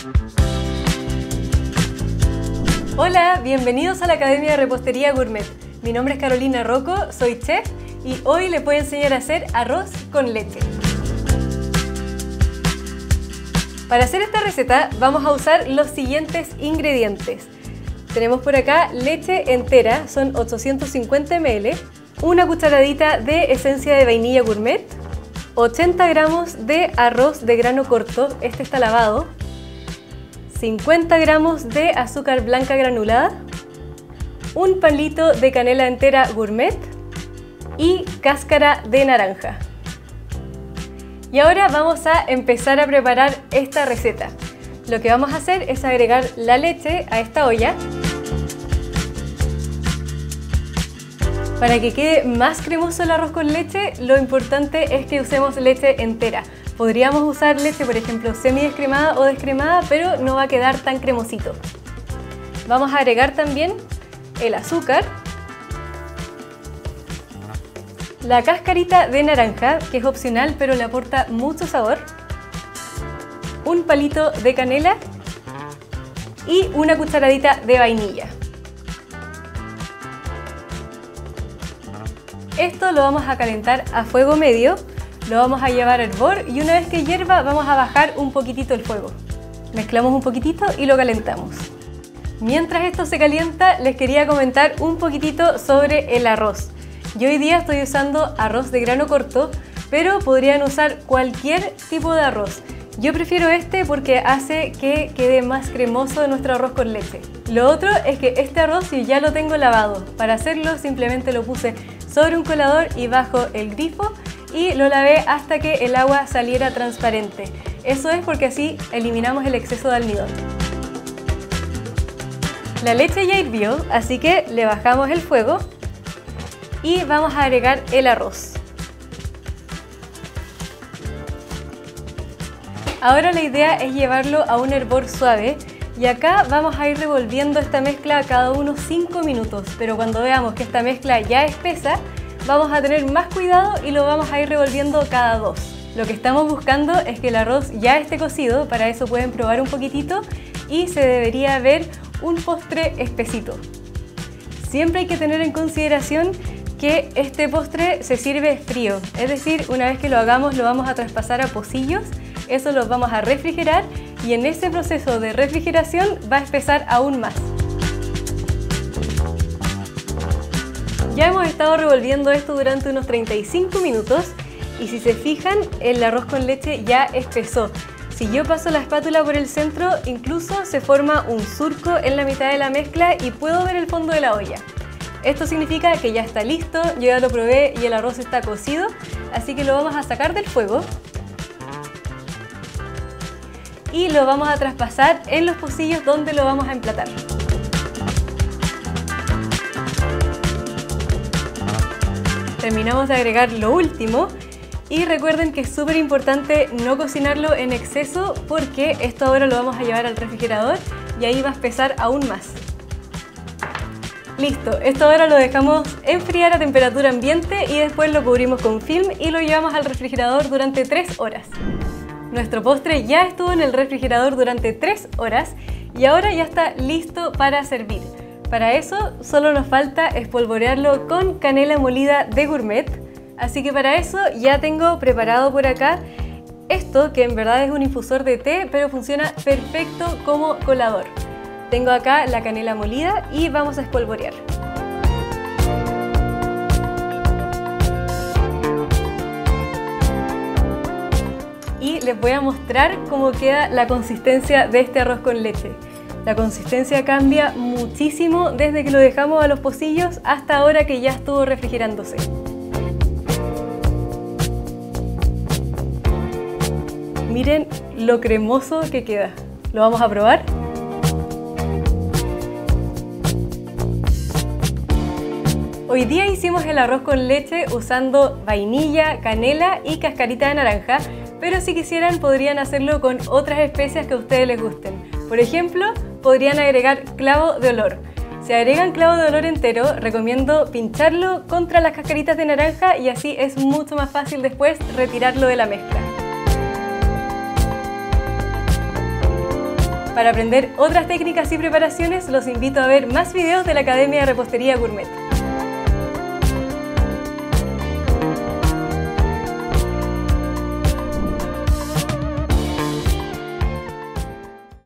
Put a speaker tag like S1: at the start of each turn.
S1: Hola, bienvenidos a la Academia de Repostería Gourmet. Mi nombre es Carolina Rocco, soy chef y hoy les voy a enseñar a hacer arroz con leche. Para hacer esta receta vamos a usar los siguientes ingredientes. Tenemos por acá leche entera, son 850 ml, una cucharadita de esencia de vainilla gourmet, 80 gramos de arroz de grano corto, este está lavado, 50 gramos de azúcar blanca granulada, un palito de canela entera gourmet y cáscara de naranja. Y ahora vamos a empezar a preparar esta receta. Lo que vamos a hacer es agregar la leche a esta olla. Para que quede más cremoso el arroz con leche, lo importante es que usemos leche entera. Podríamos usar leche, por ejemplo, semidescremada o descremada, pero no va a quedar tan cremosito. Vamos a agregar también el azúcar, la cascarita de naranja, que es opcional pero le aporta mucho sabor, un palito de canela y una cucharadita de vainilla. Esto lo vamos a calentar a fuego medio. Lo vamos a llevar a hervor y una vez que hierva vamos a bajar un poquitito el fuego. Mezclamos un poquitito y lo calentamos. Mientras esto se calienta, les quería comentar un poquitito sobre el arroz. Yo hoy día estoy usando arroz de grano corto, pero podrían usar cualquier tipo de arroz. Yo prefiero este porque hace que quede más cremoso nuestro arroz con leche. Lo otro es que este arroz yo ya lo tengo lavado. Para hacerlo simplemente lo puse sobre un colador y bajo el grifo y lo lavé hasta que el agua saliera transparente. Eso es porque así eliminamos el exceso de almidón. La leche ya hirvió, así que le bajamos el fuego y vamos a agregar el arroz. Ahora la idea es llevarlo a un hervor suave y acá vamos a ir revolviendo esta mezcla cada unos 5 minutos, pero cuando veamos que esta mezcla ya es espesa, vamos a tener más cuidado y lo vamos a ir revolviendo cada 2. Lo que estamos buscando es que el arroz ya esté cocido, para eso pueden probar un poquitito y se debería ver un postre espesito. Siempre hay que tener en consideración que este postre se sirve frío, es decir, una vez que lo hagamos lo vamos a traspasar a pocillos, eso lo vamos a refrigerar y en ese proceso de refrigeración va a espesar aún más. Ya hemos estado revolviendo esto durante unos 35 minutos y si se fijan, el arroz con leche ya espesó. Si yo paso la espátula por el centro, incluso se forma un surco en la mitad de la mezcla y puedo ver el fondo de la olla. Esto significa que ya está listo, yo ya lo probé y el arroz está cocido, así que lo vamos a sacar del fuego y lo vamos a traspasar en los pocillos donde lo vamos a emplatar. Terminamos de agregar lo último y recuerden que es súper importante no cocinarlo en exceso porque esto ahora lo vamos a llevar al refrigerador y ahí va a espesar aún más. Listo, esto ahora lo dejamos enfriar a temperatura ambiente y después lo cubrimos con film y lo llevamos al refrigerador durante 3 horas. Nuestro postre ya estuvo en el refrigerador durante 3 horas y ahora ya está listo para servir. Para eso solo nos falta espolvorearlo con canela molida de gourmet, así que para eso ya tengo preparado por acá esto que en verdad es un infusor de té, pero funciona perfecto como colador. Tengo acá la canela molida y vamos a espolvorear. Y les voy a mostrar cómo queda la consistencia de este arroz con leche. La consistencia cambia muchísimo desde que lo dejamos a los pocillos hasta ahora que ya estuvo refrigerándose. Miren lo cremoso que queda. ¿Lo vamos a probar? Hoy día hicimos el arroz con leche usando vainilla, canela y cascarita de naranja, pero si quisieran podrían hacerlo con otras especias que a ustedes les gusten. Por ejemplo, podrían agregar clavo de olor. Si agregan clavo de olor entero, recomiendo pincharlo contra las cascaritas de naranja y así es mucho más fácil después retirarlo de la mezcla. Para aprender otras técnicas y preparaciones, los invito a ver más videos de la Academia de Repostería Gourmet.